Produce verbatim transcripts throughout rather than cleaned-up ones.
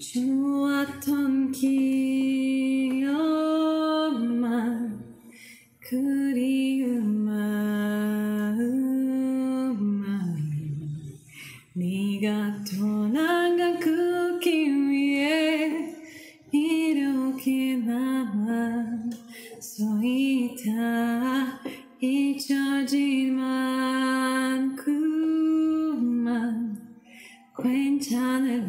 좋았던 기억만 그리운 마음만 네가 떠나간 그 길 위에 이렇게 남아 서 있다. 잊혀질 만큼만 괜찮을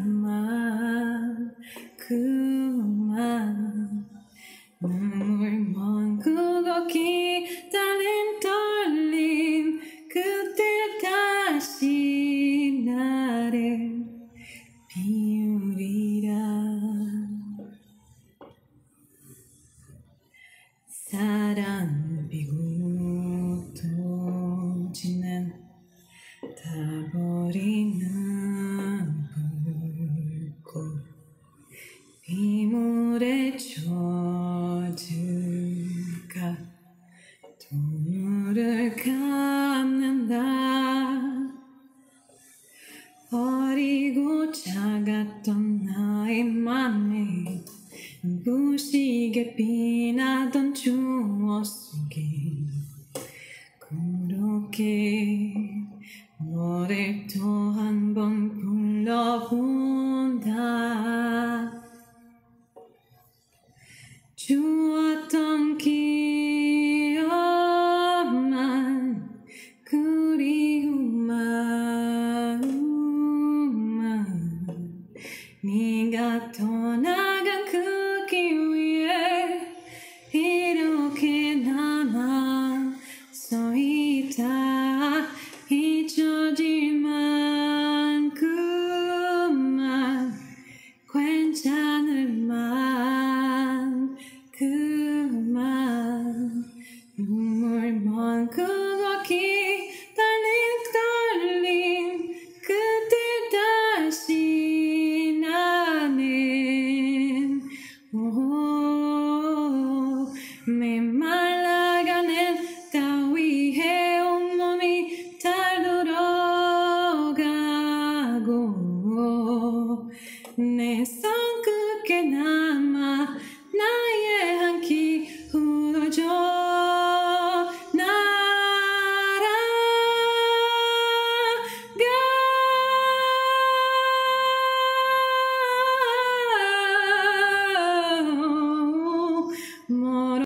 만큼만 눈물 멈추고 기다린 떨림 그때 다시 나를 비우리라. 사랑 비고 또 지는 다 버리는 불꽃 빗물에 젖을까 또 눈을 감는다. 어리고 작았던 나의 맘에 눈부시게 빛나던 추억 속에 그렇게 너를 또 한 번 불러본다. 좋았던 기억만 그리운 마음만 네가 또